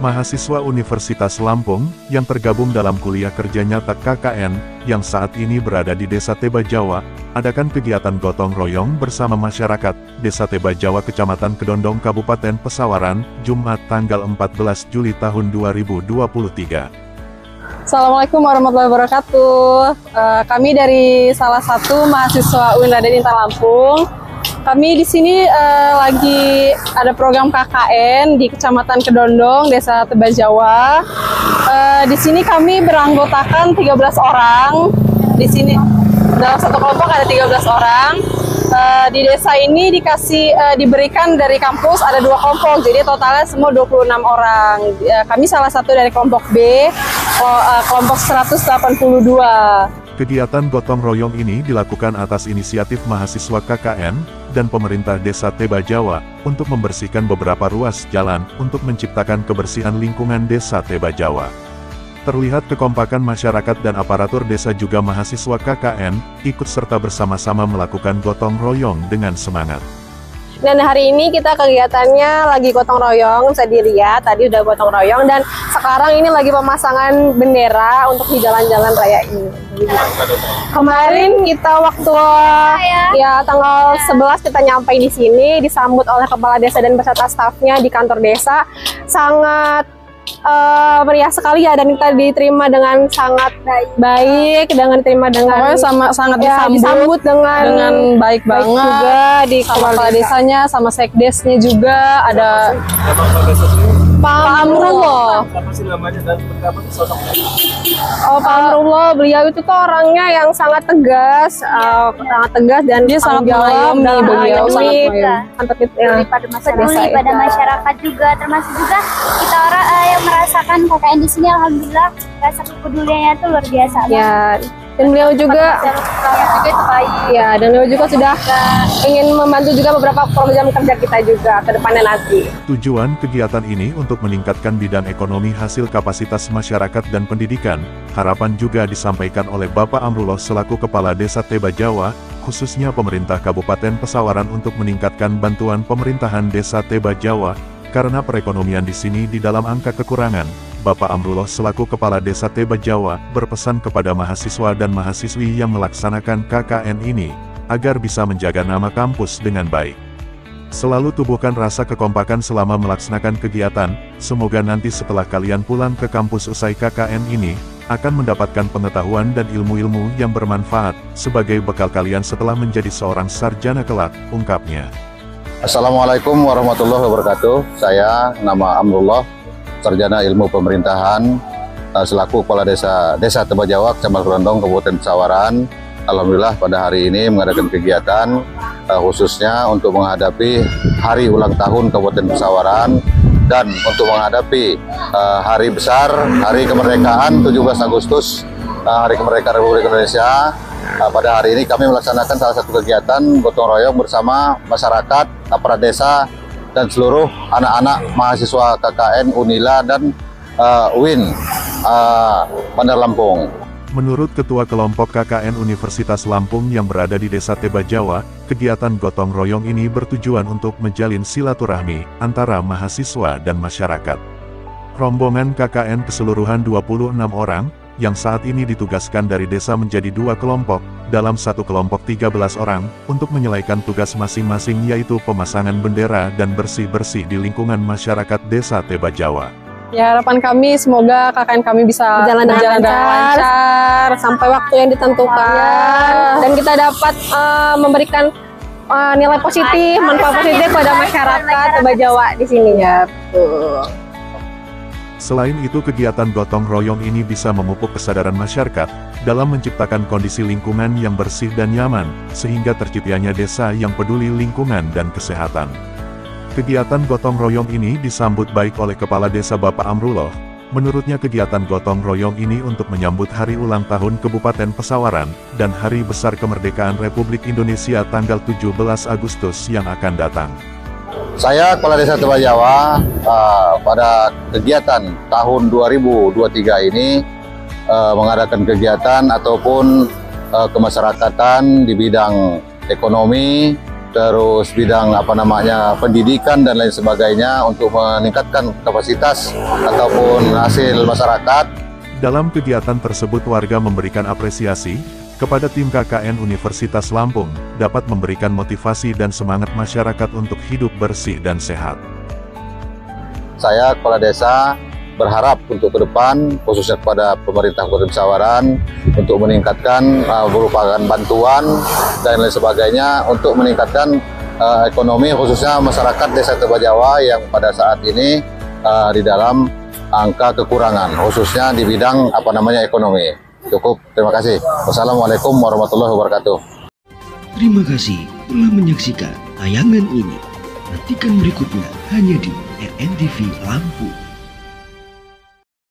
Mahasiswa Universitas Lampung, yang tergabung dalam kuliah kerja nyata KKN, yang saat ini berada di Desa Teba Jawa, adakan kegiatan gotong royong bersama masyarakat, Desa Teba Jawa Kecamatan Kedondong Kabupaten Pesawaran, Jumat tanggal 14 Juli tahun 2023. Assalamualaikum warahmatullahi wabarakatuh. Kami dari salah satu mahasiswa UIN Raden Intan Lampung. Kami di sini lagi ada program KKN di Kecamatan Kedondong, Desa Teba Jawa. Di sini kami beranggotakan 13 orang. Di sini dalam satu kelompok ada 13 orang. Di desa ini diberikan dari kampus ada 2 kelompok, jadi totalnya semua 26 orang. Kami salah satu dari kelompok B, kelompok 182. Kegiatan gotong royong ini dilakukan atas inisiatif mahasiswa KKN dan pemerintah Desa Teba Jawa untuk membersihkan beberapa ruas jalan untuk menciptakan kebersihan lingkungan Desa Teba Jawa. Terlihat kekompakan masyarakat dan aparatur desa juga mahasiswa KKN ikut serta bersama-sama melakukan gotong royong dengan semangat. Dan hari ini kita kegiatannya lagi gotong royong, bisa dilihat tadi udah gotong royong, dan sekarang ini lagi pemasangan bendera untuk di jalan-jalan raya ini. Kemarin kita waktu tanggal 11 kita nyampe di sini, disambut oleh kepala desa dan beserta stafnya di kantor desa. Sangat meriah sekali ya, dan kita diterima dengan sangat baik, sangat disambut dengan baik banget juga di kepala desanya sama sekdesnya juga ada Pak Amrullah. Pak Amrullah, beliau itu tuh orangnya yang sangat tegas dan dia sangat mengayomi, beliau sangat peduli pada masyarakat juga, termasuk juga kita orang yang merasakan KKN di sini. Alhamdulillah rasa kepeduliannya itu luar biasa. Ya, dan beliau juga dan beliau juga sudah ingin membantu juga beberapa program kerja kita juga ke depannya nanti. Tujuan kegiatan ini untuk meningkatkan bidang ekonomi hasil kapasitas masyarakat dan pendidikan. Harapan juga disampaikan oleh Bapak Amrullah selaku Kepala Desa Teba Jawa, khususnya pemerintah Kabupaten Pesawaran untuk meningkatkan bantuan pemerintahan Desa Teba Jawa, karena perekonomian di sini di dalam angka kekurangan. Bapak Amrullah selaku Kepala Desa Teba Jawa berpesan kepada mahasiswa dan mahasiswi yang melaksanakan KKN ini, agar bisa menjaga nama kampus dengan baik. Selalu tubuhkan rasa kekompakan selama melaksanakan kegiatan, semoga nanti setelah kalian pulang ke kampus usai KKN ini, akan mendapatkan pengetahuan dan ilmu-ilmu yang bermanfaat, sebagai bekal kalian setelah menjadi seorang sarjana kelak, ungkapnya. Assalamualaikum warahmatullahi wabarakatuh. Saya nama Amrullah, sarjana ilmu pemerintahan, selaku Kepala Desa Teba Jawa, Kecamatan Kedondong, Kabupaten Pesawaran. Alhamdulillah pada hari ini mengadakan kegiatan khususnya untuk menghadapi hari ulang tahun Kabupaten Pesawaran dan untuk menghadapi hari besar, hari kemerdekaan 17 Agustus, hari kemerdekaan Republik Indonesia. Pada hari ini kami melaksanakan salah satu kegiatan gotong royong bersama masyarakat, aparat desa, dan seluruh anak-anak mahasiswa KKN, Unila, dan UIN Bandar Lampung. Menurut Ketua Kelompok KKN Universitas Lampung yang berada di Desa Teba Jawa, kegiatan gotong royong ini bertujuan untuk menjalin silaturahmi antara mahasiswa dan masyarakat. Rombongan KKN keseluruhan 26 orang, yang saat ini ditugaskan dari desa menjadi 2 kelompok, dalam satu kelompok 13 orang, untuk menyelesaikan tugas masing-masing yaitu pemasangan bendera dan bersih-bersih di lingkungan masyarakat Desa Teba Jawa. Ya, harapan kami semoga KKN kami bisa berjalan dengan lancar sampai waktu yang ditentukan, dan kita dapat memberikan nilai positif, manfaat positif pada masyarakat Teba Jawa di sini ya. Betul. Selain itu, kegiatan gotong royong ini bisa memupuk kesadaran masyarakat dalam menciptakan kondisi lingkungan yang bersih dan nyaman, sehingga terciptanya desa yang peduli lingkungan dan kesehatan. Kegiatan gotong royong ini disambut baik oleh Kepala Desa Bapak Amrullah. Menurutnya kegiatan gotong royong ini untuk menyambut hari ulang tahun Kabupaten Pesawaran dan Hari Besar Kemerdekaan Republik Indonesia tanggal 17 Agustus yang akan datang. Saya Kepala Desa Teba Jawa, pada kegiatan tahun 2023 ini mengadakan kegiatan ataupun kemasyarakatan di bidang ekonomi, terus bidang pendidikan dan lain sebagainya untuk meningkatkan kapasitas ataupun hasil masyarakat. Dalam kegiatan tersebut warga memberikan apresiasi kepada tim KKN Universitas Lampung, dapat memberikan motivasi dan semangat masyarakat untuk hidup bersih dan sehat. Saya kepala desa berharap untuk ke depan, khususnya kepada pemerintah Kabupaten Sawaran, untuk meningkatkan berupa bantuan dan lain sebagainya untuk meningkatkan ekonomi khususnya masyarakat Desa Tebajawa yang pada saat ini di dalam angka kekurangan khususnya di bidang ekonomi. Cukup, terima kasih. Wassalamualaikum warahmatullahi wabarakatuh. Terima kasih telah menyaksikan tayangan ini. Nantikan berikutnya hanya di RNTV Lampung.